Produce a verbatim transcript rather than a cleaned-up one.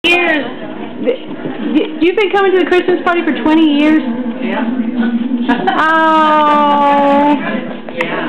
years. You've been coming to the Christmas party for twenty years? Yeah. Oh. Yeah.